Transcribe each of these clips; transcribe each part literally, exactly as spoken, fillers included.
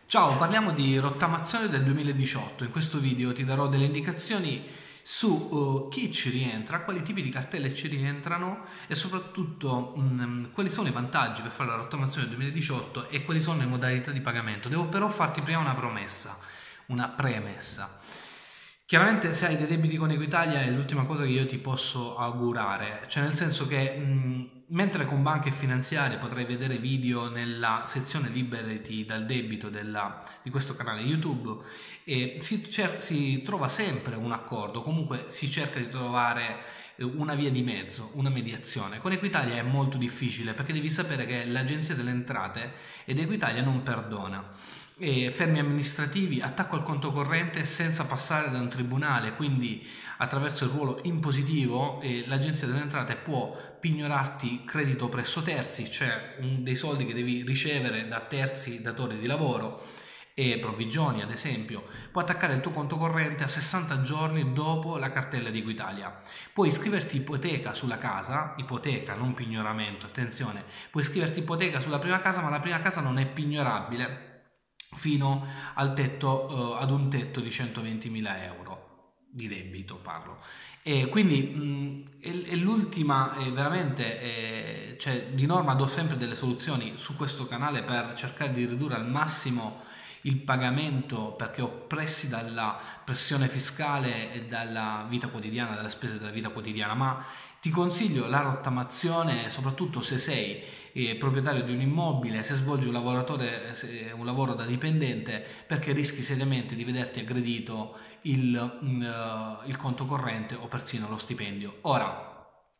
Ciao, parliamo di rottamazione del duemiladiciotto. In questo video ti darò delle indicazioni su uh, chi ci rientra, quali tipi di cartelle ci rientrano e soprattutto mh, quali sono i vantaggi per fare la rottamazione del duemiladiciotto e quali sono le modalità di pagamento. Devo però farti prima una promessa, una premessa. Chiaramente se hai dei debiti con Equitalia è l'ultima cosa che io ti posso augurare, cioè nel senso che mh, mentre con banche finanziarie potrai vedere video nella sezione liberati dal debito della, di questo canale YouTube, e si, cer- si trova sempre un accordo, comunque si cerca di trovare una via di mezzo, una mediazione. Con Equitalia è molto difficile perché devi sapere che l'Agenzia delle Entrate ed Equitalia non perdona. E fermi amministrativi, attacco al conto corrente senza passare da un tribunale, quindi attraverso il ruolo impositivo eh, l'Agenzia delle Entrate può pignorarti credito presso terzi, cioè un, dei soldi che devi ricevere da terzi datori di lavoro e provvigioni ad esempio, può attaccare il tuo conto corrente a sessanta giorni dopo la cartella di Equitalia. Puoi iscriverti ipoteca sulla casa, ipoteca non pignoramento, attenzione, puoi iscriverti ipoteca sulla prima casa, ma la prima casa non è pignorabile fino al tetto, eh, ad un tetto di centoventimila euro di debito parlo. E quindi mh, è, è l'ultima, è veramente, è, cioè, di norma do sempre delle soluzioni su questo canale per cercare di ridurre al massimo il pagamento, perché ho pressi dalla pressione fiscale e dalla vita quotidiana, dalle spese della vita quotidiana, ma ti consiglio la rottamazione soprattutto se sei eh, proprietario di un immobile, se svolgi un, lavoratore, se, un lavoro da dipendente, perché rischi seriamente di vederti aggredito il, uh, il conto corrente o persino lo stipendio. Ora,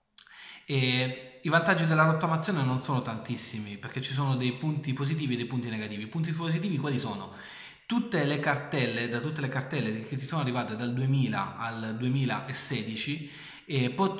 e i vantaggi della rottamazione non sono tantissimi perché ci sono dei punti positivi e dei punti negativi. I punti positivi quali sono? Tutte le cartelle, da tutte le cartelle che ti sono arrivate dal duemila al duemilasedici eh, pot,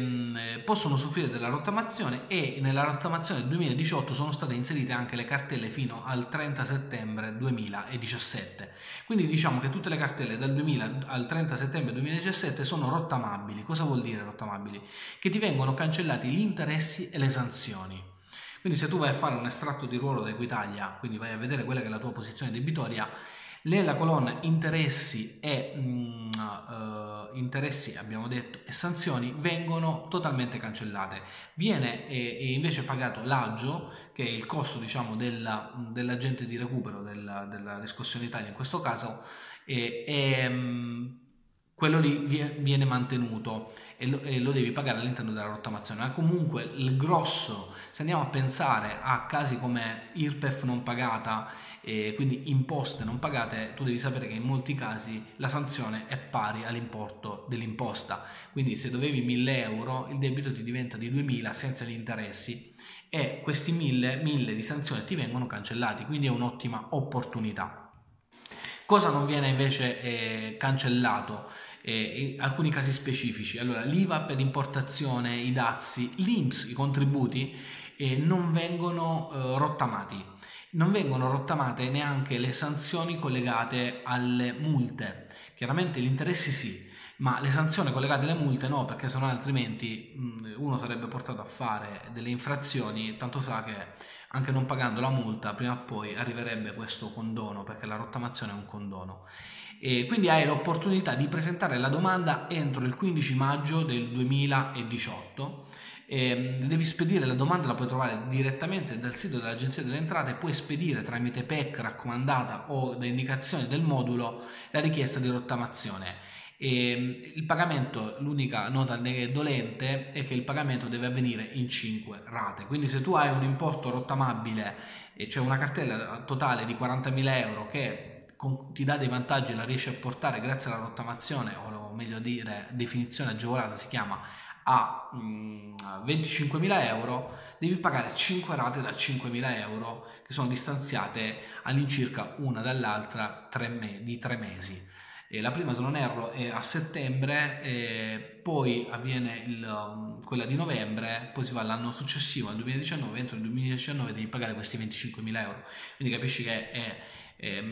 eh, possono soffrire della rottamazione, e nella rottamazione del duemiladiciotto sono state inserite anche le cartelle fino al trenta settembre duemiladiciassette. Quindi diciamo che tutte le cartelle dal duemila al trenta settembre duemiladiciassette sono rottamabili. Cosa vuol dire rottamabili? Che ti vengono cancellati gli interessi e le sanzioni. Quindi se tu vai a fare un estratto di ruolo da Equitalia, quindi vai a vedere quella che è la tua posizione debitoria, nella colonna interessi e mh, uh, interessi abbiamo detto e sanzioni vengono totalmente cancellate. Viene eh, invece pagato l'agio, che è il costo diciamo della, dell'agente di recupero della, della riscossione Italia in questo caso, e, e mh, quello lì viene mantenuto e lo, e lo devi pagare all'interno della rottamazione. Ma comunque il grosso, se andiamo a pensare a casi come I R P E F non pagata, e quindi imposte non pagate, tu devi sapere che in molti casi la sanzione è pari all'importo dell'imposta. Quindi se dovevi mille euro, il debito ti diventa di duemila senza gli interessi, e questi mille, mille di sanzione ti vengono cancellati, quindi è un'ottima opportunità. Cosa non viene invece eh, cancellato? Eh, in alcuni casi specifici. Allora, l'I V A per importazione, i dazi, l'I N P S, i contributi eh, non vengono eh, rottamati. Non vengono rottamate neanche le sanzioni collegate alle multe. Chiaramente gli interessi sì, ma le sanzioni collegate alle multe no, perché sennò altrimenti mh, uno sarebbe portato a fare delle infrazioni, tanto sa che anche non pagando la multa prima o poi arriverebbe questo condono, perché la rottamazione è un condono. E quindi hai l'opportunità di presentare la domanda entro il quindici maggio del duemiladiciotto. E devi spedire la domanda, la puoi trovare direttamente dal sito dell'Agenzia delle Entrate, puoi spedire tramite P E C raccomandata o da indicazioni del modulo la richiesta di rottamazione. E il pagamento, l'unica nota dolente è che il pagamento deve avvenire in cinque rate, quindi se tu hai un importo rottamabile e c'è una cartella totale di quarantamila euro che ti dà dei vantaggi e la riesci a portare grazie alla rottamazione, o meglio dire definizione agevolata si chiama, a venticinquemila euro, devi pagare cinque rate da cinquemila euro che sono distanziate all'incirca una dall'altra di tre mesi. E la prima, se non erro, è a settembre, e poi avviene il, quella di novembre, poi si va all'anno successivo, al duemiladiciannove, entro il duemiladiciannove devi pagare questi venticinquemila euro. Quindi capisci che è, è,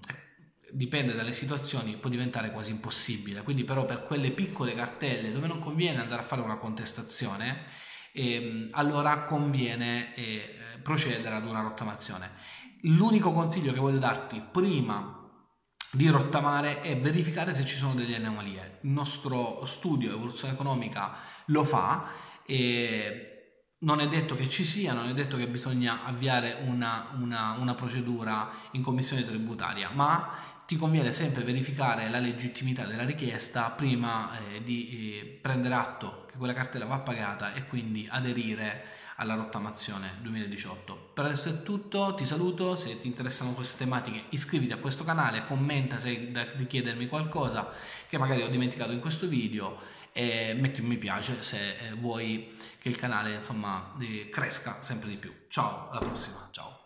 dipende dalle situazioni, può diventare quasi impossibile. Quindi però per quelle piccole cartelle dove non conviene andare a fare una contestazione, eh, allora conviene eh, procedere ad una rottamazione. L'unico consiglio che voglio darti prima di rottamare è verificare se ci sono delle anomalie. Il nostro studio Evoluzione Economica lo fa e non è detto che ci sia, non è detto che bisogna avviare una, una, una procedura in commissione tributaria, ma ti conviene sempre verificare la legittimità della richiesta prima eh, di eh, prendere atto che quella cartella va pagata e quindi aderire alla rottamazione duemiladiciotto. Per adesso è tutto, ti saluto, se ti interessano queste tematiche iscriviti a questo canale, commenta se hai da richiedermi qualcosa che magari ho dimenticato in questo video e metti un mi piace se vuoi che il canale insomma cresca sempre di più. Ciao, alla prossima, ciao.